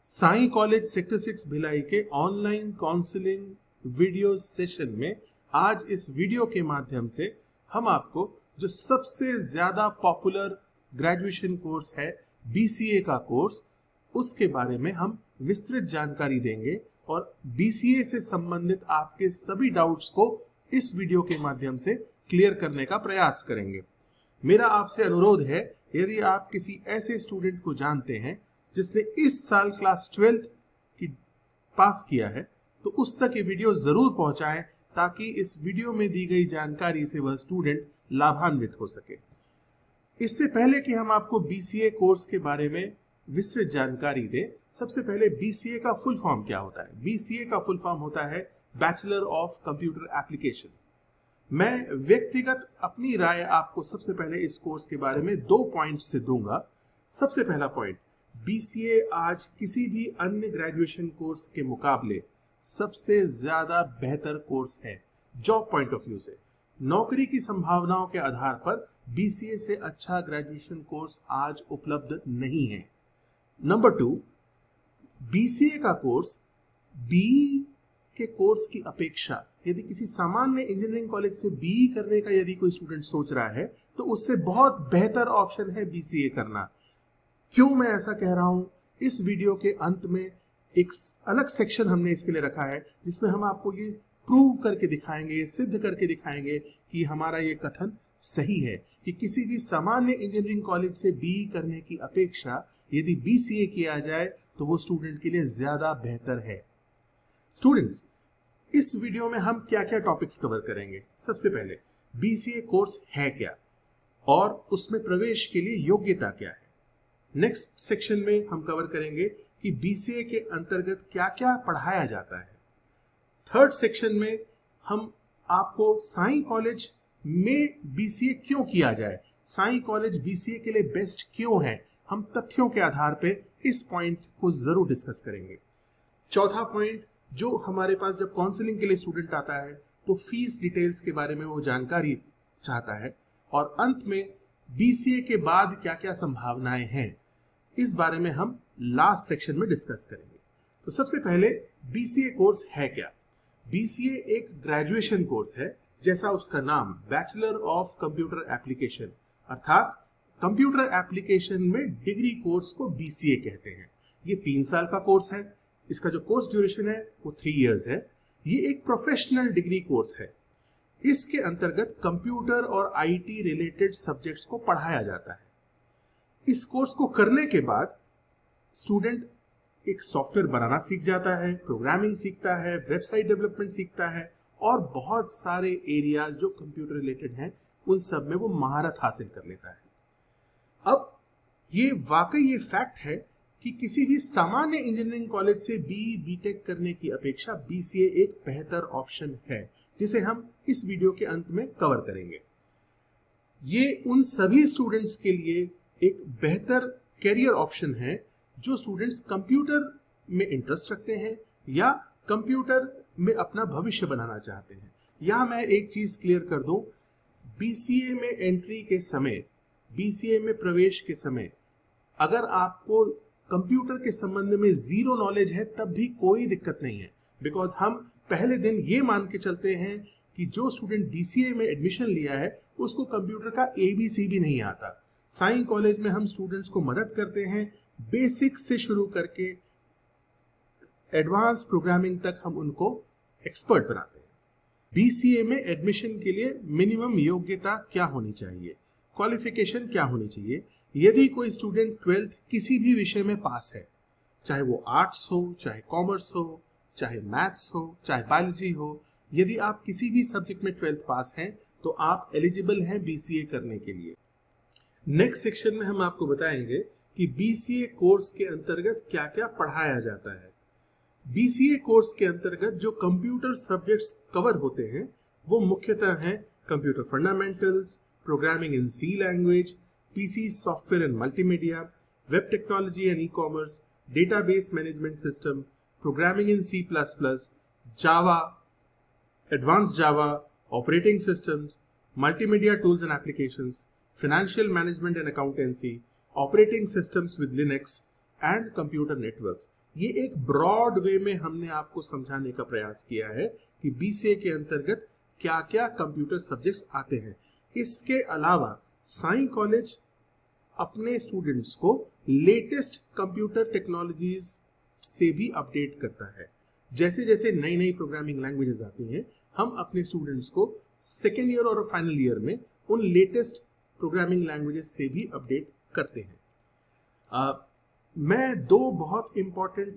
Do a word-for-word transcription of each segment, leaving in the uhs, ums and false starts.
Sai college sector six Bhilai के online counselling video session में आज इस वीडियो के माध्यम से हम आपको जो सबसे ज्यादा पॉपुलर ग्रेजुएशन कोर्स है बीसीए का कोर्स, उसके बारे में हम विस्तृत जानकारी देंगे और बीसीए से संबंधित आपके सभी डाउट्स को इस वीडियो के माध्यम से क्लियर करने का प्रयास करेंगे। मेरा आपसे अनुरोध है, यदि आप किसी ऐसे स्टूडेंट को जानते हैं जिसने इस साल क्लास ट्वेल्थ की पास किया है, तो उस तक ये वीडियो जरूर पहुंचाएं ताकि इस वीडियो में दी गई जानकारी से वह स्टूडेंट लाभान्वित हो सके। इससे पहले कि हम आपको बीसीए कोर्स के बारे में विस्तृत जानकारी दें, सबसे पहले बीसीए का फुल फॉर्म क्या होता है। बीसीए का फुल फॉर्म होता है बैचलर ऑफ कंप्यूटर एप्लीकेशन। मैं व्यक्तिगत अपनी राय आपको सबसे पहले इस कोर्स के बारे में दो पॉइंट से दूंगा। सबसे पहला पॉइंट, बीसीए आज किसी भी अन्य ग्रेजुएशन कोर्स के मुकाबले सबसे ज्यादा बेहतर कोर्स है। जॉब पॉइंट ऑफ व्यू से, नौकरी की संभावनाओं के आधार पर बीसीए से अच्छा ग्रेजुएशन कोर्स आज उपलब्ध नहीं है। नंबर टू, बीसीए का कोर्स बीई के कोर्स की अपेक्षा यदि किसी सामान्य इंजीनियरिंग कॉलेज से बीई करने का यदि कोई स्टूडेंट सोच रहा है तो उससे बहुत बेहतर ऑप्शन है बीसीए करना। क्यों मैं ऐसा कह रहा हूं, इस वीडियो के अंत में एक अलग सेक्शन हमने इसके लिए रखा है जिसमें हम आपको ये प्रूव करके दिखाएंगे, सिद्ध करके दिखाएंगे कि हमारा ये कथन सही है कि किसी भी सामान्य इंजीनियरिंग कॉलेज से बीई करने की अपेक्षा यदि बीसीए किया जाए तो वो स्टूडेंट के लिए ज्यादा बेहतर है। स्टूडेंट्स, इस वीडियो में हम क्या क्या टॉपिक्स कवर करेंगे। सबसे पहले, बीसीए कोर्स है क्या और उसमें प्रवेश के लिए योग्यता क्या है। नेक्स्ट सेक्शन में हम कवर करेंगे कि बीसीए के अंतर्गत क्या क्या पढ़ाया जाता है। थर्ड सेक्शन में हम आपको साई कॉलेज में बीसीए क्यों किया जाए, साई कॉलेज बीसीए के लिए बेस्ट क्यों है, हम तथ्यों के आधार पे इस पॉइंट को जरूर डिस्कस करेंगे। चौथा पॉइंट, जो हमारे पास जब काउंसलिंग के लिए स्टूडेंट आता है तो फीस डिटेल्स के बारे में वो जानकारी चाहता है। और अंत में बीसीए के बाद क्या क्या संभावनाएं हैं, इस बारे में हम लास्ट सेक्शन में डिस्कस करेंगे। तो सबसे पहले, बीसीए कोर्स है क्या। बीसीए एक ग्रेजुएशन कोर्स है, जैसा उसका नाम, बैचलर ऑफ कंप्यूटर एप्लीकेशन, अर्थात कंप्यूटर एप्लीकेशन में डिग्री कोर्स को बीसीए कहते हैं। ये तीन साल का कोर्स है। इसका जो कोर्स ड्यूरेशन है वो थ्री इयर्स है। ये एक प्रोफेशनल डिग्री कोर्स है। इसके अंतर्गत कंप्यूटर और आईटी रिलेटेड सब्जेक्ट्स को पढ़ाया जाता है। इस कोर्स को करने के बाद स्टूडेंट एक सॉफ्टवेयर बनाना सीख जाता है, प्रोग्रामिंग सीखता है, वेबसाइट डेवलपमेंट सीखता है और बहुत सारे एरियाज जो कंप्यूटर रिलेटेड हैं उन सब में वो महारत हासिल कर लेता है। अब ये वाकई ये फैक्ट है कि किसी भी सामान्य इंजीनियरिंग कॉलेज से बीई बीटेक करने की अपेक्षा बीसीए एक बेहतर ऑप्शन है, जिसे हम इस वीडियो के अंत में कवर करेंगे। ये उन सभी स्टूडेंट्स के लिए एक बेहतर कैरियर ऑप्शन है जो स्टूडेंट्स कंप्यूटर में इंटरेस्ट रखते हैं या कंप्यूटर में अपना भविष्य बनाना चाहते हैं। यहां मैं एक चीज क्लियर कर दूं, बीसीए में एंट्री के समय, बीसीए में प्रवेश के समय अगर आपको कंप्यूटर के संबंध में जीरो नॉलेज है तब भी कोई दिक्कत नहीं है, बिकॉज हम पहले दिन ये मान के चलते हैं कि जो स्टूडेंट बीसीए में एडमिशन लिया है उसको कंप्यूटर का एबीसी भी नहीं आता। साई कॉलेज में हम स्टूडेंट्स को मदद करते हैं, बेसिक से शुरू करके एडवांस प्रोग्रामिंग तक हम उनको एक्सपर्ट बनाते हैं। बीसीए में एडमिशन के लिए मिनिमम योग्यता क्या होनी चाहिए, क्वालिफिकेशन क्या होनी चाहिए। यदि कोई स्टूडेंट ट्वेल्थ किसी भी विषय में पास है, चाहे वो आर्ट्स हो, चाहे कॉमर्स हो, चाहे मैथ्स हो, चाहे बायोलॉजी हो, यदि आप किसी भी सब्जेक्ट में ट्वेल्थ पास हैं तो आप एलिजिबल हैं बीसीए करने के लिए। नेक्स्ट सेक्शन में हम आपको बताएंगे कि बीसीए कोर्स के अंतर्गत क्या क्या पढ़ाया जाता है। बीसीए कोर्स के अंतर्गत जो कंप्यूटर सब्जेक्ट्स कवर होते हैं वो मुख्यतः हैं computer fundamentals, programming in C language, PC software and multimedia, web technology and e commerce, database management system, programming in C plus plus, Java, advance Java, operating systems, multimedia tools and applications, financial management and accountancy, operating systems with Linux, and computer networks. ये एक broad way में हमने आपको समझाने का प्रयास किया है कि बीसीए के अंतर्गत क्या क्या कंप्यूटर सब्जेक्ट्स आते हैं। इसके अलावा साई कॉलेज अपने स्टूडेंट्स को लेटेस्ट कंप्यूटर टेक्नोलॉजीज से भी अपडेट करता है। जैसे जैसे नई नई प्रोग्रामिंग लैंग्वेजेस आती हैं, हम अपने स्टूडेंट्स को सेकेंड ईयर और फाइनल ईयर में उन लेटेस्ट प्रोग्रामिंग लैंग्वेजेस से भी अपडेट करते हैं। आ, मैं दो बहुत इंपॉर्टेंट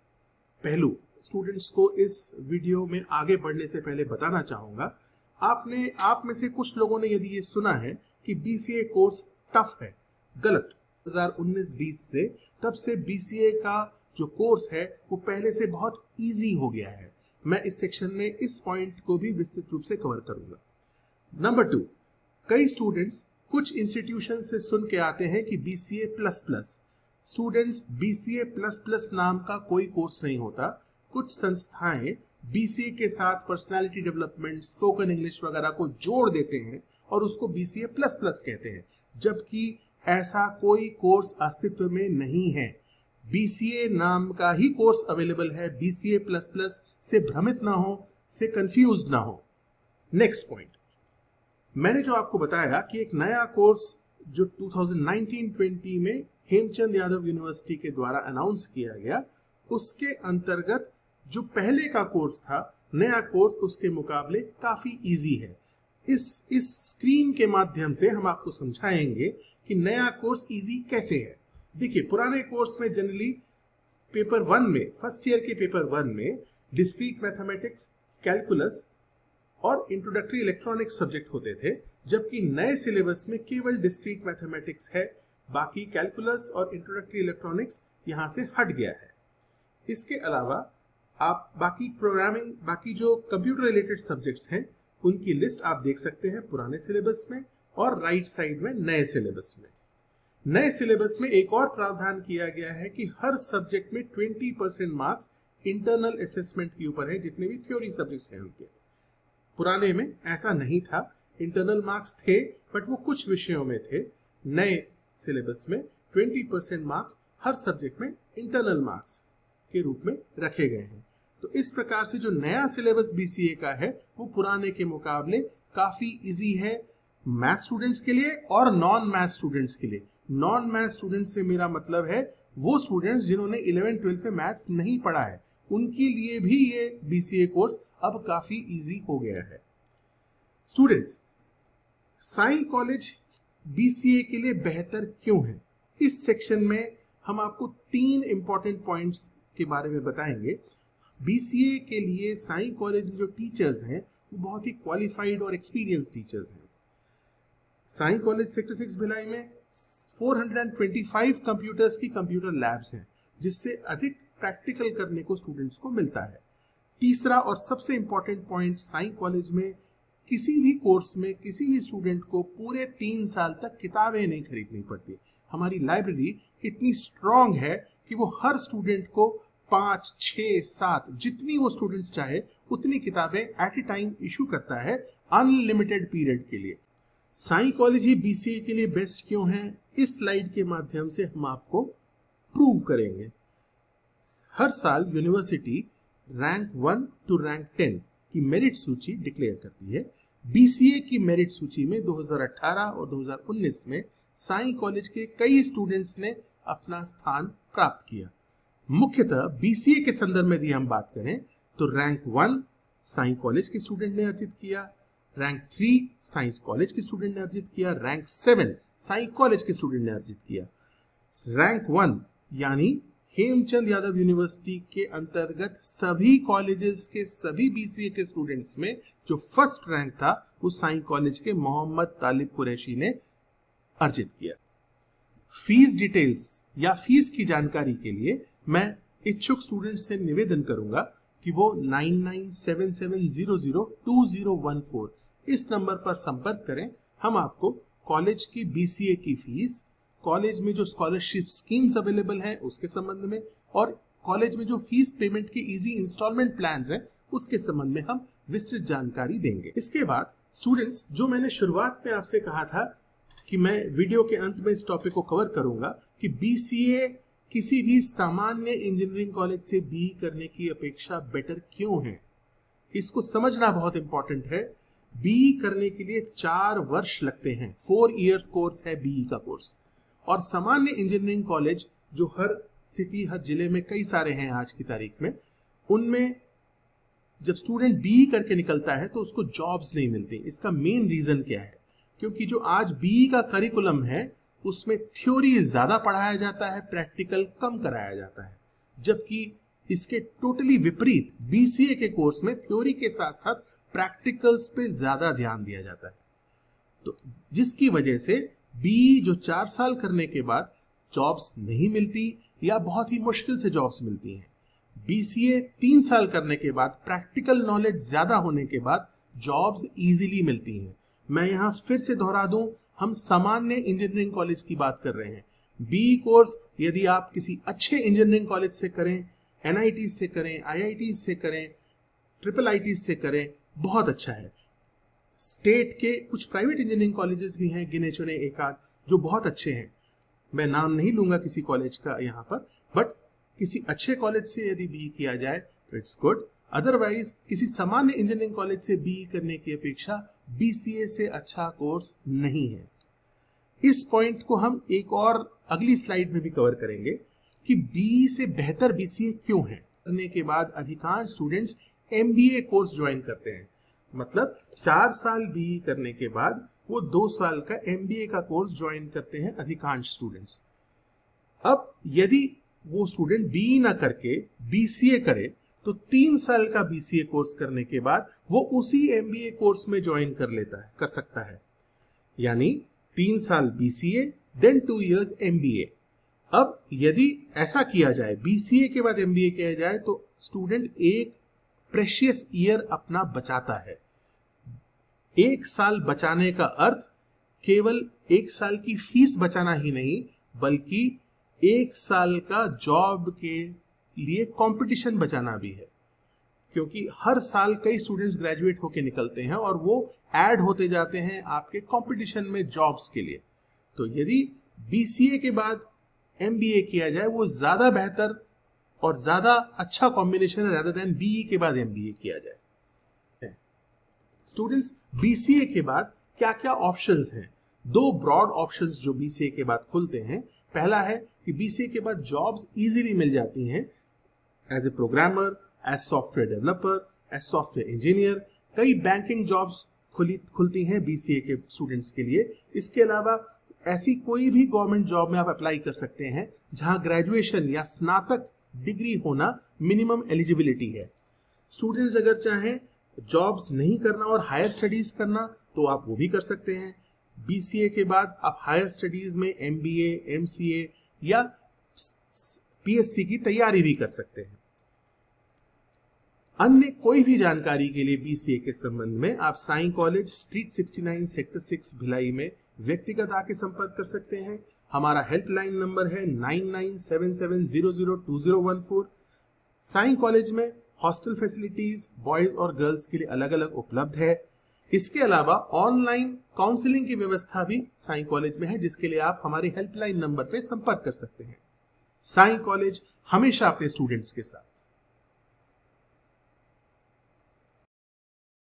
पहलू स्टूडेंट्स को इस वीडियो में आगे बढ़ने से पहले बताना चाहूंगा। आपने आप में से कुछ लोगों ने यदि ये सुना है कि बीसीए कोर्स टफ है, गलत। दो हज़ार उन्नीस बीस से तब से बीसीए का जो कोर्स है वो पहले से बहुत इजी हो गया है। मैं इस सेक्शन में इस पॉइंट को भी विस्तृत रूप से कवर करूंगा। नंबर टू, कई स्टूडेंट्स कुछ इंस्टीट्यूशन से सुन के आते हैं कि BCA plus plus. Students, BCA plus plus नाम का कोई कोर्स नहीं होता। कुछ संस्थाएं बीसीए के साथ पर्सनालिटी डेवलपमेंट, स्पोकन इंग्लिश वगैरह को जोड़ देते हैं और उसको बीसीए प्लस प्लस कहते हैं, जबकि ऐसा कोई कोर्स अस्तित्व में नहीं है। बीसीए नाम का ही कोर्स अवेलेबल है। बीसीए प्लस प्लस से भ्रमित ना हो, से कंफ्यूज ना हो। नेक्स्ट पॉइंट, मैंने जो आपको बताया कि एक नया कोर्स जो दो हज़ार उन्नीस बीस में हेमचंद यादव यूनिवर्सिटी के द्वारा अनाउंस किया गया, उसके अंतर्गत जो पहले का कोर्स था, नया कोर्स उसके मुकाबले काफी इजी है। इस इस स्क्रीन के माध्यम से हम आपको समझाएंगे कि नया कोर्स इजी कैसे है। देखिए, पुराने कोर्स में जनरली पेपर वन में, फर्स्ट ईयर के पेपर वन में डिस्क्रीट मैथमेटिक्स, कैलकुलस और इंट्रोडक्टरी इलेक्ट्रॉनिक्स सब्जेक्ट होते थे, जबकि नए सिलेबस में केवल डिस्क्रीट मैथमेटिक्स है, बाकी कैलकुलस और इंट्रोडक्टरी इलेक्ट्रॉनिक्स यहां से हट गया है। इसके अलावा आप बाकी प्रोग्रामिंग, बाकी जो कंप्यूटर रिलेटेड सब्जेक्ट्स हैं, उनकी लिस्ट आप देख सकते हैं पुराने सिलेबस में और राइट साइड में नए सिलेबस में। नए सिलेबस में एक और प्रावधान किया गया है कि हर सब्जेक्ट में बीस परसेंट मार्क्स इंटरनल असेसमेंट के ऊपर है, जितने भी थ्योरी सब्जेक्ट्स हैं उनके। पुराने में ऐसा नहीं था, इंटरनल मार्क्स थे बट वो कुछ विषयों में थे। नए सिलेबस में बीस परसेंट मार्क्स हर सब्जेक्ट में इंटरनल मार्क्स के रूप में रखे गए हैं। तो इस प्रकार से जो नया सिलेबस बीसीए का है वो पुराने के मुकाबले काफी इजी है मैथ स्टूडेंट्स के लिए और नॉन मैथ स्टूडेंट्स के लिए। नॉन मैथ स्टूडेंट्स से मेरा मतलब है वो स्टूडेंट्स जिन्होंने इलेवन ट्वेल्थ में मैथ्स नहीं पढ़ा है, उनके लिए भी ये बीसीए कोर्स अब काफी इजी हो गया है। स्टूडेंट्स, साई कॉलेज बीसीए के लिए बेहतर क्यों है, इस सेक्शन में हम आपको तीन इंपॉर्टेंट पॉइंट्स के बारे में बताएंगे। बीसीए के लिए साई कॉलेज में जो टीचर्स हैं वो बहुत ही क्वालिफाइड और एक्सपीरियंस टीचर्स हैं। Sai college sector six Bhilai में चार सौ पच्चीस कंप्यूटर्स की कंप्यूटर लैब्स हैं, जिससे अधिक प्रैक्टिकल करने को स्टूडेंट्स को मिलता है। तीसरा और सबसे इंपॉर्टेंट पॉइंट, साई कॉलेज में किसी भी कोर्स में किसी भी स्टूडेंट को पूरे तीन साल तक किताबें नहीं खरीदनी पड़ती। हमारी लाइब्रेरी इतनी स्ट्रांग है कि वो हर स्टूडेंट को पांच, छह, सात, जितनी वो स्टूडेंट्स चाहे उतनी किताबें एट ए टाइम इशू करता है, अनलिमिटेड पीरियड के लिए। साई कॉलेज ही बीसीए के लिए बेस्ट क्यों है, इस स्लाइड के माध्यम से हम आपको प्रूव करेंगे। हर साल university rank one two rank ten की मेरिट सूची डिक्लेयर करती है। बीसीए की मेरिट सूची में दो हज़ार अठारह और दो हज़ार उन्नीस में साई कॉलेज के कई स्टूडेंट्स ने अपना स्थान प्राप्त किया। मुख्यतः बीसीए के संदर्भ में यदि हम बात करें तो रैंक वन साई कॉलेज के स्टूडेंट ने अर्जित किया, रैंक थ्री साइंस कॉलेज के स्टूडेंट ने अर्जित किया, रैंक सेवन साई कॉलेज के स्टूडेंट ने अर्जित किया। रैंक वन यानी हेमचंद यादव यूनिवर्सिटी के अंतर्गत सभी कॉलेजेस के सभी बीसीए के स्टूडेंट्स में जो फर्स्ट रैंक था वो साई कॉलेज के मोहम्मद तालिब कुरैशी ने अर्जित किया। फीस डिटेल्स या फीस की जानकारी के लिए मैं इच्छुक स्टूडेंट्स से निवेदन करूंगा कि वो nine nine seven seven zero zero two zero one four इस नंबर पर संपर्क करें। हम आपको कॉलेज की बीसीए की फीस, कॉलेज में जो स्कॉलरशिप स्कीम्स अवेलेबल हैं उसके संबंध में और कॉलेज में जो फीस पेमेंट के इजी इंस्टॉलमेंट प्लान्स हैं उसके संबंध में हम विस्तृत जानकारी देंगे। इसके बाद स्टूडेंट्स, जो मैंने शुरुआत में आपसे कहा था कि मैं वीडियो के अंत में इस टॉपिक को कवर करूंगा कि बीसीए किसी भी सामान्य इंजीनियरिंग कॉलेज से बीई करने की अपेक्षा बेटर क्यों है, इसको समझना बहुत इंपॉर्टेंट है। बीई करने के लिए चार वर्ष लगते हैं, फोर इयर्स कोर्स है बीई का कोर्स। और सामान्य इंजीनियरिंग कॉलेज जो हर सिटी, हर जिले में कई सारे हैं आज की तारीख में, उनमें जब स्टूडेंट बीई करके निकलता है तो उसको जॉब्स नहीं मिलती। इसका मेन रीजन क्या है? क्योंकि जो आज बीई का करिकुलम है उसमें थ्योरी ज्यादा पढ़ाया जाता है, प्रैक्टिकल कम कराया जाता है, जबकि इसके टोटली विपरीत बीसीए के कोर्स में थ्योरी के साथ साथ प्रैक्टिकल्स पे ज्यादा ध्यान दिया जाता है। तो जिसकी वजह से बीई जो चार साल करने के बाद जॉब्स नहीं मिलती या बहुत ही मुश्किल से जॉब्स मिलती हैं। बीसीए तीन साल करने के बाद प्रैक्टिकल नॉलेज ज्यादा होने के बाद जॉब्स इजीली मिलती हैं। मैं यहां फिर से दोहरा दूं, हम सामान्य इंजीनियरिंग कॉलेज की बात कर रहे हैं। बीई कोर्स यदि आप किसी अच्छे इंजीनियरिंग कॉलेज से करें, एनआईटी से करें, आईआईटी से करें, ट्रिपल आईटी से करें, बहुत अच्छा है। स्टेट के कुछ प्राइवेट इंजीनियरिंग कॉलेजेस भी हैं, गिने चुने एक आध, जो बहुत अच्छे हैं। मैं नाम नहीं लूंगा किसी कॉलेज का यहाँ पर, बट किसी अच्छे कॉलेज से यदि बीई किया जाए तो इट्स गुड। अदरवाइज किसी सामान्य इंजीनियरिंग कॉलेज से बीई करने की अपेक्षा बीसीए से अच्छा कोर्स नहीं है। इस पॉइंट को हम एक और अगली स्लाइड में भी कवर करेंगे कि बीई से बेहतर बीसीए क्यों है। करने के बाद अधिकांश स्टूडेंट्स एमबीए कोर्स ज्वाइन करते हैं, मतलब चार साल बीई करने के बाद वो दो साल का एमबीए का कोर्स ज्वाइन करते हैं अधिकांश स्टूडेंट्स। अब यदि वो स्टूडेंट बीई ना करके बीसीए करे तो तीन साल का बीसीए कोर्स करने के बाद वो उसी एमबीए कोर्स में ज्वाइन कर लेता है, कर सकता है। यानी तीन साल BCA then two years MBA. अब यदि ऐसा किया जाए, बीसीए के बाद एमबीए किया जाए, तो स्टूडेंट एक प्रेशियस ईयर अपना बचाता है। एक साल बचाने का अर्थ केवल एक साल की फीस बचाना ही नहीं, बल्कि एक साल का जॉब के लिए कंपटीशन बचाना भी है। क्योंकि हर साल कई स्टूडेंट्स ग्रेजुएट होकर निकलते हैं और वो ऐड होते जाते हैं आपके कंपटीशन में जॉब्स के लिए। तो यदि बीसीए के बाद एमबीए किया जाए वो ज्यादा बेहतर और ज्यादा अच्छा कॉम्बिनेशन है rather देन बीई के बाद एमबीए किया जाए। स्टूडेंट्स, बीसीए के बाद क्या क्या ऑप्शंस हैं? दो ब्रॉड ऑप्शंस जो बीसीए के बाद खुलते हैं। पहला है कि बीसीए के बाद जॉब्स इजीली मिल जाती हैं as a programmer, as software developer, as software engineer. कई बैंकिंग जॉब्स खुली खुलती हैं बीसीए के स्टूडेंट्स के लिए। इसके अलावा ऐसी कोई भी गवर्नमेंट जॉब में आप अप्लाई कर सकते हैं जहां ग्रेजुएशन या स्नातक डिग्री होना मिनिमम एलिजिबिलिटी है। स्टूडेंट्स अगर चाहें जॉब्स नहीं करना और हायर स्टडीज करना तो आप वो भी कर सकते हैं। बीसीए के बाद आप हायर स्टडीज में एमबीए, एमसीए या पीएससी की तैयारी भी कर सकते हैं। अन्य कोई भी जानकारी के लिए बीसीए के संबंध में आप Sai college, street sixty nine, sector six Bhilai में व्यक्तिगत आके संपर्क कर सकते हैं। हमारा हेल्पलाइन नंबर है nine nine seven seven zero zero two zero one four. Sai college में हॉस्टल फैसिलिटीज बॉयज और गर्ल्स के लिए अलग अलग उपलब्ध है। इसके अलावा ऑनलाइन काउंसलिंग की व्यवस्था भी साई कॉलेज में है, जिसके लिए आप हमारे हेल्पलाइन नंबर पे संपर्क कर सकते हैं। साई कॉलेज हमेशा अपने स्टूडेंट्स के साथ।